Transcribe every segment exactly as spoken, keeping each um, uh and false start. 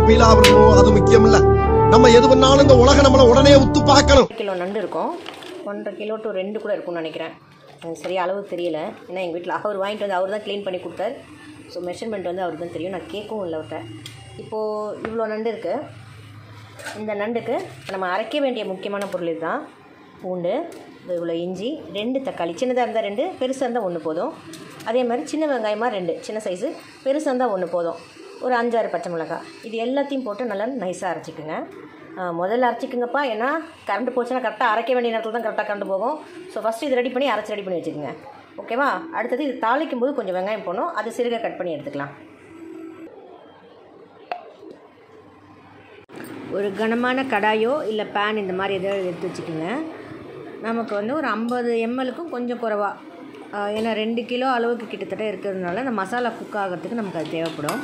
Feel ஆகணும் அது முக்கியம் இல்ல. நம்ம எது பண்ணாலும் இந்த உலகம் நம்மள உடனே உத்து பார்க்கணும். கிலோ நண்டு இருக்கும், ஒன்றரை கிலோ டு ரெண்டு கூட இருக்கும்னு நினைக்கிறேன். சரியா அளவு தெரியல. ஏன்னா எங்கள் வீட்டில் அவர் வாங்கிட்டு வந்து அவர் தான் க்ளீன் பண்ணி கொடுத்தார். ஸோ மெஷர்மெண்ட் வந்து அவருக்கு தான் தெரியும். நான் கேட்கவும் இல்லை அவர்கிட்ட. இப்போது இவ்வளோ நண்டு இருக்குது. இந்த நண்டுக்கு நம்ம அரைக்க வேண்டிய முக்கியமான பொருள் இதுதான். பூண்டு, இவ்வளோ இஞ்சி, ரெண்டு தக்காளி, சின்னதாக இருந்தால் ரெண்டு, பெருசாக இருந்தால் ஒன்று போதும். அதே மாதிரி சின்ன வெங்காயமாக ரெண்டு, சின்ன சைஸு, பெருசாக இருந்தால் ஒன்று போதும். ஒரு அஞ்சாறு பச்சை மிளகாய், இது எல்லாத்தையும் போட்டு நல்லா நைஸாக அரைச்சிக்குங்க. முதல்ல அரைச்சிக்குங்கப்பா, ஏன்னா கரண்ட் போச்சுன்னா கரெக்டாக அரைக்க வேண்டிய நேரத்தில் தான் கரெக்டாக கரண்ட் போகும். ஸோ ஃபஸ்ட்டு இது ரெடி பண்ணி அரைச்சி ரெடி பண்ணி வச்சுக்கோங்க. ஓகேவா? அடுத்தது இது தாளிக்கும் போது கொஞ்சம் வெங்காயம் போடணும், அது சிறுக கட் பண்ணி எடுத்துக்கலாம். ஒரு கனமான கடாயோ இல்லை பேன் இந்த மாதிரி எதாவது எடுத்து வச்சுக்கோங்க. நமக்கு வந்து ஒரு ஐம்பது எம்எல்லுக்கும் கொஞ்சம் குறைவா, ஏன்னா ரெண்டு கிலோ அளவுக்கு கிட்டத்தட்ட இருக்கிறதுனால அந்த மசாலா குக் ஆகிறதுக்கு நமக்கு அது தேவைப்படும்.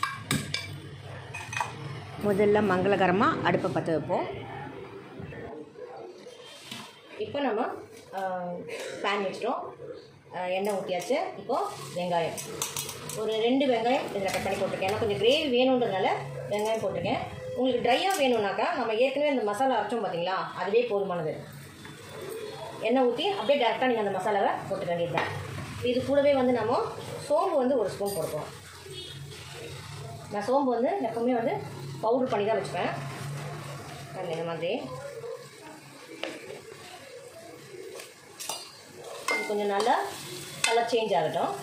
முதல்ல மங்களகரமாக அடுப்பை பற்ற வைப்போம். இப்போ நம்ம பேன் வச்சிட்டோம், எண்ணெய் ஊற்றியாச்சு. இப்போது வெங்காயம் ஒரு ரெண்டு வெங்காயம் இதில் கட் பண்ணி போட்டிருக்கேன். ஏன்னா கொஞ்சம் கிரேவி வேணுன்றதுனால வெங்காயம் போட்டிருக்கேன். உங்களுக்கு ட்ரையாக வேணும்னாக்கா நம்ம ஏற்கனவே இந்த மசாலா அரைச்சோம் பார்த்தீங்களா, அதுவே போதுமானது. எண்ணெய் ஊற்றி அப்படியே டேரெக்டாக நீங்கள் அந்த மசாலாவை போட்டுக்க வேண்டியது தான். இது கூடவே வந்து நம்ம சோம்பு வந்து ஒரு ஸ்பூன் போடுவோம். நான் சோம்பு வந்து எப்பவுமே வந்து பவுடர் பண்ணி தான் வச்சுப்பேன். இந்த மாதிரி கொஞ்சம் நல்லா கலர் சேஞ்ச் ஆகட்டும்.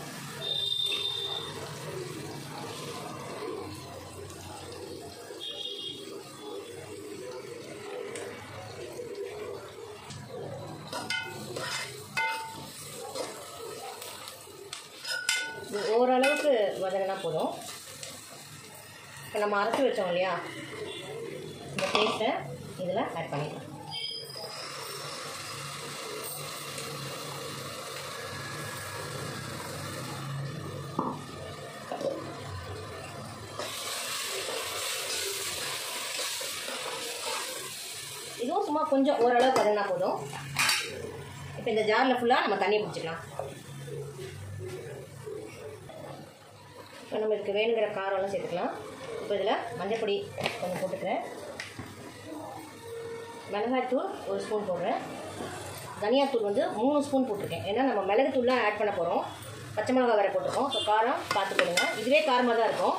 ஓரளவுக்கு வதங்கினா போதும். இப்போ நம்ம அரைச்சி வச்சோம் இல்லையா, இந்த பேஸ்ட்டை இதில் ஆட் பண்ணிக்கலாம். இதுவும் சும்மா கொஞ்சம் ஓரளவுக்கு வதங்கினா போதும். இப்போ இந்த ஜாரில் ஃபுல்லாக நம்ம தண்ணியை பிடிச்சிக்கலாம். இப்போ நம்மளுக்கு வேணுங்கிற காரம்லாம் சேர்த்துக்கலாம். இப்போ இதில் மஞ்சள் பொடி கொஞ்சம் போட்டுக்கிறேன், மிளகாய்த்தூள் ஒரு ஸ்பூன் போடுறேன், தனியாத்தூள் வந்து மூணு ஸ்பூன் போட்டிருக்கேன். ஏன்னா நம்ம மிளகுத்தூள்லாம் ஆட் பண்ண போகிறோம், பச்சை மிளகா வேறு போட்டிருக்கோம். ஸோ காரம் பார்த்து போடுங்க. இதுவே காரமாக தான் இருக்கும்.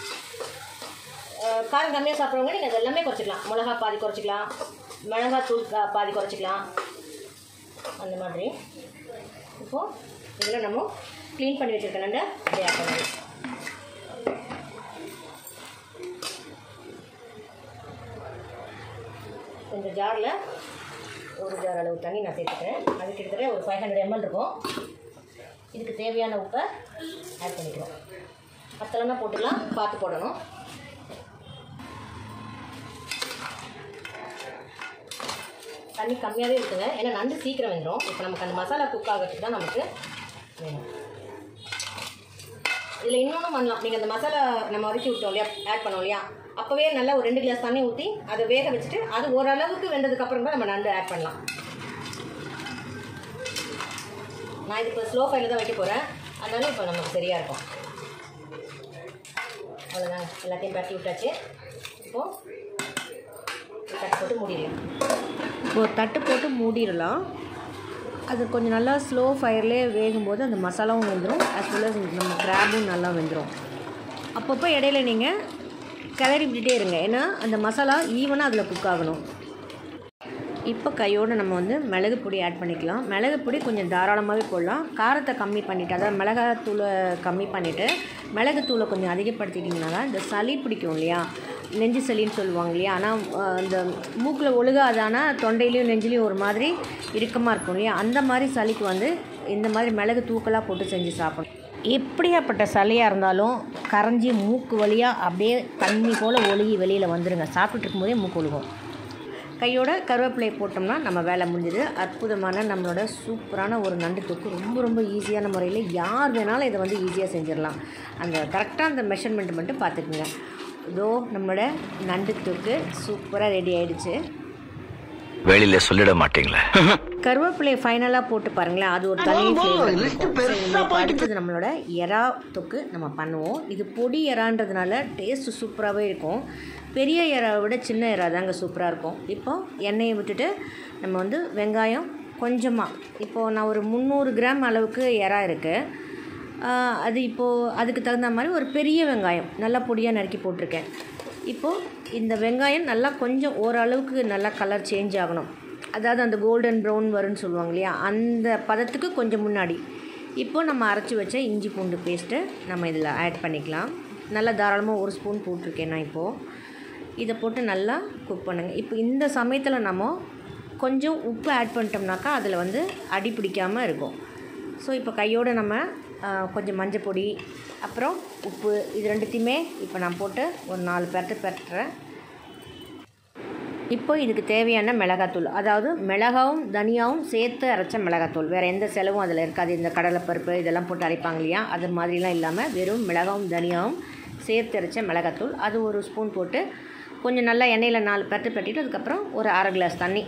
காரம் கம்மியாக சாப்பிட்றவங்க நீங்கள் அது எல்லாமே குறைச்சிக்கலாம். மிளகா பாதி குறைச்சிக்கலாம், மிளகாத்தூள் பாதி குறைச்சிக்கலாம், அந்த மாதிரி. இப்போது இதில் நம்ம க்ளீன் பண்ணி வச்சுருக்க நண்டை அப்படியே ஆட் பண்ணி கொஞ்சம் ஜாரில் ஒரு ஜார் அளவு தண்ணி நான் சேர்த்துக்கிறேன். அது கிட்டத்தட்ட ஒரு ஃபைவ் ஹண்ட்ரட் எம்எல் இருக்கும். இதுக்கு தேவையான உப்பை ஆட் பண்ணிக்கிறோம். பத்தலைன்னா போட்டுக்கலாம், பார்த்து போடணும். தண்ணி கம்மியாகவே இருக்குங்க, ஏன்னா நண்டு சீக்கிரம் வந்துடும். இப்போ நமக்கு அந்த மசாலா குக் ஆகிறதுக்கு தான் நமக்கு வேணும். இதில் இன்னொன்றும் பண்ணலாம். நீங்கள் அந்த மசாலா நம்ம வதக்கி விட்டோம் இல்லையா, ஆட் பண்ணோம் இல்லையா, அப்போவே நல்லா ஒரு ரெண்டு கிளாஸ் தண்ணி ஊற்றி அதை வேக வச்சுட்டு அது ஓரளவுக்கு வெந்ததுக்கப்புறம் தான் நம்ம நண்டு ஆட் பண்ணலாம். நான் இது இப்போ ஸ்லோ ஃபயரில் தான் வைக்க போகிறேன், அதனால இப்போ நமக்கு சரியாக இருக்கும். அவ்வளோதாங்க, எல்லாத்தையும் பரட்டி விட்டாச்சு. இப்போது தட்டு போட்டு மூடிடலாம். இப்போது தட்டு போட்டு மூடிடலாம். அது கொஞ்சம் நல்லா ஸ்லோ ஃபயர்லேயே வேகும்போது அந்த மசாலாவும் வெந்துடும், ஆஸ் வெல் அஸ் நம்ம கிராபும் நல்லா வெந்துடும். அப்பப்போ இடையில நீங்கள் கிளறி விட்டுட்டே இருங்க, ஏன்னா அந்த மசாலா ஈவனாக அதில் குக் ஆகணும். இப்போ கையோடு நம்ம வந்து மிளகு பொடி ஆட் பண்ணிக்கலாம். மிளகு பொடி கொஞ்சம் தாராளமாகவே போடலாம். காரத்தை கம்மி பண்ணிவிட்டு, அதாவது மிளகாத்தூளை கம்மி பண்ணிவிட்டு மிளகுத்தூளை கொஞ்சம் அதிகப்படுத்திட்டிங்கன்னா தான் இந்த சளி பிடிக்கும் இல்லையா, நெஞ்சு சளின்னு சொல்லுவாங்க இல்லையா. ஆனால் அந்த மூக்கில் ஒழுகாதானா தொண்டையிலையும் நெஞ்சிலையும் ஒரு மாதிரி இறுக்கமாக இருக்கும் இல்லையா, அந்த மாதிரி சளிக்கு வந்து இந்த மாதிரி மிளகு தூக்கலாக போட்டு செஞ்சு சாப்பிடணும். எப்படியாப்பட்ட சளியாக இருந்தாலும் கரைஞ்சி மூக்கு வழியாக அப்படியே தண்ணி போல் ஒழுகி வெளியில் வந்துடுங்க. சாப்பிட்டுட்டு இருக்கும்போதே மூக்கு ஒழுகும். கையோட கருவேப்பிலையை போட்டோம்னா நம்ம வேலை முடிஞ்சுது. அற்புதமான நம்மளோட சூப்பரான ஒரு நண்டு தொக்கு ரொம்ப ரொம்ப ஈஸியான முறையில் யார் வேணாலும் இதை வந்து ஈஸியாக செஞ்சிடலாம். அந்த கரெக்டாக அந்த மெஷர்மெண்ட் மட்டும் பார்த்துக்குங்க. இதோ நம்மளோட நண்டு தொக்கு சூப்பராக ரெடி ஆகிடுச்சு. வெளியில சொல்லிட மாட்டீங்களே. கருவேப்பிலையை ஃபைனலாக போட்டு பாருங்களேன், அது ஒரு தனி ஃப்ளேவர். அடுத்தது நம்மளோட எறா தொக்கு நம்ம பண்ணுவோம். இது பொடி எறான்றதுனால டேஸ்ட்டு சூப்பராகவே இருக்கும். பெரிய எறாவை விட சின்ன எறா தாங்க சூப்பராக இருக்கும். இப்போ எண்ணெயை விட்டுட்டு நம்ம வந்து வெங்காயம் கொஞ்சமாக, இப்போது நான் ஒரு முந்நூறு கிராம் அளவுக்கு எறா இருக்குது. அது இப்போது அதுக்கு தகுந்த மாதிரி ஒரு பெரிய வெங்காயம் நல்லா பொடியாக நறுக்கி போட்டிருக்கேன். இப்போது இந்த வெங்காயம் நல்லா கொஞ்சம் ஓரளவுக்கு நல்லா கலர் சேஞ்ச் ஆகணும். அதாவது அந்த கோல்டன் ப்ரௌன் வரும்னு சொல்லுவாங்க இல்லையா, அந்த பதத்துக்கு கொஞ்சம் முன்னாடி இப்போது நம்ம அரைச்சி வச்ச இஞ்சி பூண்டு பேஸ்ட்டு நம்ம இதில் ஆட் பண்ணிக்கலாம். நல்லா தாராளமாக ஒரு ஸ்பூன் போட்டிருக்கேன் நான். இப்போது இதை போட்டு நல்லா குக் பண்ணுங்கள். இப்போ இந்த சமயத்தில் நம்ம கொஞ்சம் உப்பு ஆட் பண்ணிட்டோம்னாக்கா அதில் வந்து அடி பிடிக்காமல் இருக்கும். ஸோ இப்போ கையோடு நம்ம கொஞ்சம் மஞ்சள் பொடி அப்புறம் உப்பு இது ரெண்டுத்தையுமே இப்போ நான் போட்டு ஒரு நாலு பெரட்டு பெரட்டுறேன். இப்போ இதுக்கு தேவையான மிளகாத்தூள், அதாவது மிளகாவும் தனியாவும் சேர்த்து அரைச்ச மிளகாத்தூள், வேறு எந்த செலவும் அதில் இருக்காது. இந்த கடலைப்பருப்பு இதெல்லாம் போட்டு அரைப்பாங்க இல்லையா, அது மாதிரிலாம் இல்லாமல் வெறும் மிளகாவும் தனியாவும் சேர்த்து அரைச்ச மிளகாத்தூள் அது ஒரு ஸ்பூன் போட்டு கொஞ்சம் நல்லா எண்ணெயில் நாலு பெரட்டு பெரட்டிட்டு அதுக்கப்புறம் ஒரு அரை கிளாஸ் தண்ணி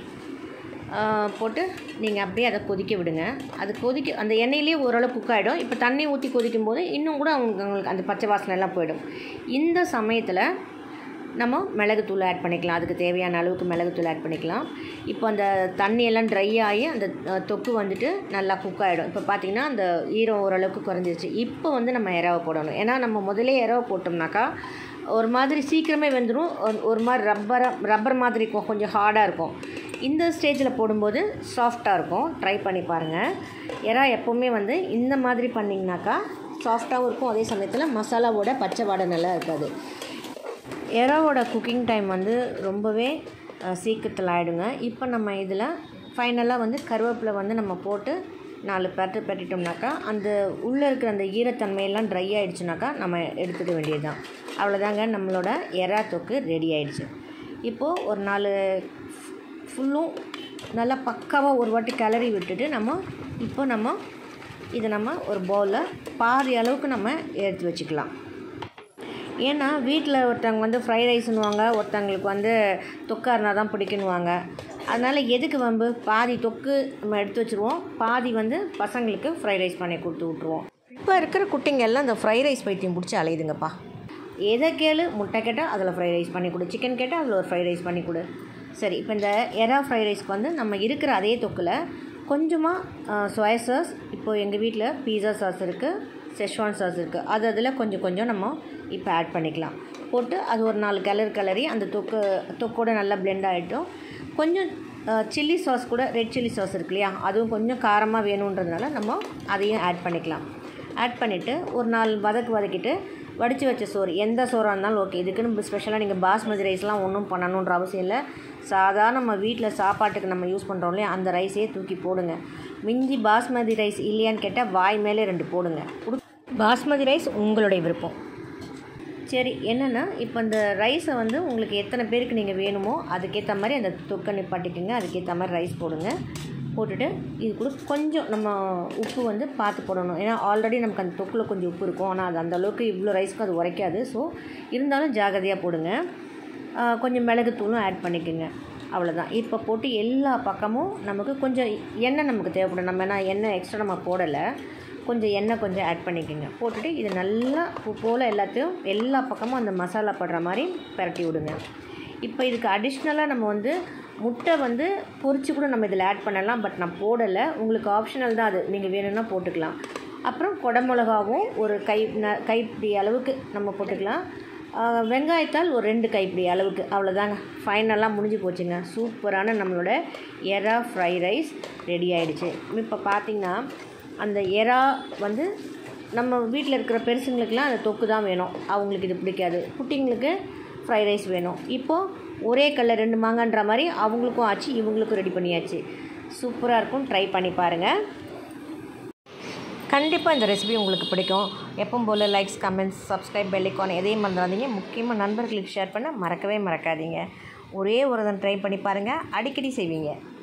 போட்டு நீங்கள் அப்படியே அதை கொதிக்க விடுங்க. அது கொதிக்க அந்த எண்ணெயிலே ஓரளவு குக் ஆகிடும். இப்போ தண்ணி ஊற்றி கொதிக்கும் போது இன்னும் கூட அவங்களுக்கு அவங்களுக்கு அந்த பச்சை வாசனை எல்லாம் போயிடும். இந்த சமயத்தில் நம்ம மிளகுத்தூள் ஆட் பண்ணிக்கலாம். அதுக்கு தேவையான அளவுக்கு மிளகுத்தூள் ஆட் பண்ணிக்கலாம். இப்போ அந்த தண்ணியெல்லாம் ட்ரை ஆகி அந்த தொக்கு வந்துட்டு நல்லா குக் ஆகிடும். இப்போ பார்த்திங்கன்னா அந்த ஈரம் ஓரளவுக்கு குறைஞ்சிருச்சு. இப்போ வந்து நம்ம எறாவை போடணும். ஏன்னா நம்ம முதலே எறாவை போட்டோம்னாக்கா ஒரு மாதிரி சீக்கிரமே வெந்துடும். ஒரு மாதிரி ரப்பராக ரப்பர் மாதிரி இருக்கும், கொஞ்சம் ஹார்டாக இருக்கும். இந்த ஸ்டேஜில் போடும்போது சாஃப்டாக இருக்கும். ட்ரை பண்ணி பாருங்கள். எறா எப்போவுமே வந்து இந்த மாதிரி பண்ணிங்கனாக்கா சாஃப்டாகவும் இருக்கும், அதே சமயத்தில் மசாலாவோட பச்சை வாடை நல்லா இருக்காது. எறாவோட குக்கிங் டைம் வந்து ரொம்பவே சீக்கிரத்தில் ஆகிடுங்க. இப்போ நம்ம இதில் ஃபைனலாக வந்து கருவேப்பிலை வந்து நம்ம போட்டு நாலு பெரட்டு பெரட்டிட்டோம்னாக்கா அந்த உள்ளே இருக்கிற அந்த ஈரத்தன்மையெல்லாம் ட்ரை ஆகிடுச்சுனாக்கா நம்ம எடுத்துக்க வேண்டியது தான். அவ்வளோதாங்க, நம்மளோட எறா தொக்கு ரெடி ஆகிடுச்சு. இப்போது ஒரு நாலு ஃபுல்லும் நல்லா பக்காவாக ஒரு வாட்டி கிளறி விட்டுட்டு நம்ம இப்போ நம்ம இதை நம்ம ஒரு பவுலில் பாதி அளவுக்கு நம்ம எடுத்து வச்சுக்கலாம். ஏன்னா வீட்டில் ஒருத்தவங்க வந்து ஃப்ரைட் ரைஸ்னுவாங்க, ஒருத்தவங்களுக்கு வந்து தொக்கா இருந்தால் தான் பிடிக்குன்னுவாங்க. அதனால் எதுக்கு வம்பு, பாதி தொக்கு நம்ம எடுத்து வச்சுருவோம், பாதி வந்து பசங்களுக்கு ஃப்ரைட் ரைஸ் பண்ணி கொடுத்து விட்ருவோம். இப்போ இருக்கிற குட்டிங்க எல்லாம் இந்த ஃப்ரைட் ரைஸ் பைத்தியம் பிடிச்சி அலையுதுங்கப்பா. எதை கேளு, முட்டை கேட்டால் அதில் ஃப்ரைட் ரைஸ் பண்ணி கொடு, சிக்கன் கேட்டால் அதில் ஒரு ஃப்ரைட் ரைஸ் பண்ணி கொடு. சரி, இப்போ இந்த எறா ஃப்ரைட் ரைஸ்க்கு வந்து நம்ம இருக்கிற அதே தொக்கில் கொஞ்சமாக சோயா சாஸ், இப்போது எங்கள் வீட்டில் பீஸா சாஸ் இருக்குது, செஷ்வான் சாஸ் இருக்குது, அது அதில் கொஞ்சம் கொஞ்சம் நம்ம இப்போ ஆட் பண்ணிக்கலாம். போட்டு அது ஒரு நாலு கிளறு கிளறி அந்த தொக்கு தொக்கோடு நல்லா பிளெண்ட் ஆகிட்டோம். கொஞ்சம் சில்லி சாஸ் கூட, ரெட் சில்லி சாஸ் இருக்கு இல்லையா, அதுவும் கொஞ்சம் காரமாக வேணுன்றதுனால நம்ம அதையும் ஆட் பண்ணிக்கலாம். ஆட் பண்ணிவிட்டு ஒரு நாலு வதக்கு வதக்கிட்டு வடித்து வச்ச சோறு, எந்த சோறாக இருந்தாலும் ஓகே. இதுக்குன்னு ஸ்பெஷலாக நீங்கள் பாஸ்மதி ரைஸ்லாம் ஒன்றும் பண்ணணுன்ற அவசியம் இல்லை. சாதாரண நம்ம வீட்டில் சாப்பாட்டுக்கு நம்ம யூஸ் பண்ணுறோம் இல்லையா, அந்த ரைஸே தூக்கி போடுங்க. மிஞ்சி பாஸ்மதி ரைஸ் இல்லையான்னு கேட்டால் வாய் மேலே ரெண்டு போடுங்க. பாஸ்மதி ரைஸ் உங்களுடைய விருப்பம். சரி, என்னென்னா இப்போ இந்த ரைஸை வந்து உங்களுக்கு எத்தனை பேருக்கு நீங்கள் வேணுமோ அதுக்கேற்ற மாதிரி அந்த தொக்கை நிப்பாட்டிக்கோங்க. அதுக்கேற்ற மாதிரி ரைஸ் போடுங்க. போட்டுட்டு இது கூட கொஞ்சம் நம்ம உப்பு வந்து பார்த்து போடணும். ஏன்னா ஆல்ரெடி நமக்கு அந்த தொக்கில் கொஞ்சம் உப்பு இருக்கும், ஆனால் அது அந்தளவுக்கு இவ்வளோ ரைஸ்க்கு அது உரைக்காது. ஸோ இருந்தாலும் ஜாகிரதையாக போடுங்க. கொஞ்சம் மிளகுத்தூளும் ஆட் பண்ணிக்கோங்க. அவ்வளோதான். இப்போ போட்டு எல்லா பக்கமும் நமக்கு கொஞ்சம் எண்ணெய் நமக்கு தேவைப்படும். நம்ம என்ன எண்ணெய் எக்ஸ்ட்ரா நம்ம போடலை, கொஞ்சம் எண்ணெய் கொஞ்சம் ஆட் பண்ணிக்கோங்க. போட்டுட்டு இது நல்லா போல் எல்லாத்தையும் எல்லா பக்கமும் அந்த மசாலா படுற மாதிரி பரட்டி விடுங்க. இப்போ இதுக்கு அடிஷ்னலாக நம்ம வந்து முட்டை வந்து பொரிச்சு கூட நம்ம இதில் ஆட் பண்ணலாம், பட் நான் போடலை. உங்களுக்கு ஆப்ஷனல் தான் அது, நீங்கள் வேணும்னா போட்டுக்கலாம். அப்புறம் குடமிளகாவும் ஒரு கை ந கைப்பிடி அளவுக்கு நம்ம போட்டுக்கலாம். வெங்காயத்தால் ஒரு ரெண்டு கைப்பிடி அளவுக்கு, அவ்வளோதாங்க. ஃபைனலாக முடிஞ்சு போச்சுங்க. சூப்பரான நம்மளோட எறா ஃப்ரை ரைஸ் ரெடி ஆகிடுச்சு. இப்போ பார்த்திங்கன்னா அந்த எறா வந்து நம்ம வீட்டில் இருக்கிற பெருசுங்களுக்கெலாம் அந்த தொக்கு தான் வேணும், அவங்களுக்கு இது பிடிக்காது. குட்டிங்களுக்கு ஃப்ரைட் ரைஸ் வேணும். இப்போது ஒரே கல்ல ரெண்டு மாங்கன்ற மாதிரி அவங்களுக்கும் ஆச்சு, இவங்களுக்கும் ரெடி பண்ணியாச்சு. சூப்பராக இருக்கும். ட்ரை பண்ணி பாருங்கள். கண்டிப்பாக இந்த ரெசிபி உங்களுக்கு பிடிக்கும். எப்பவும் போல் likes, comments, subscribe, bell icon எதையும் மறந்துடாதீங்க. முக்கியமாக நண்பர்களுக்கு ஷேர் பண்ண மறக்கவே மறக்காதீங்க. ஒரே ஒரு தடவை ட்ரை பண்ணி பாருங்கள், அடிக்கடி செய்வீங்க.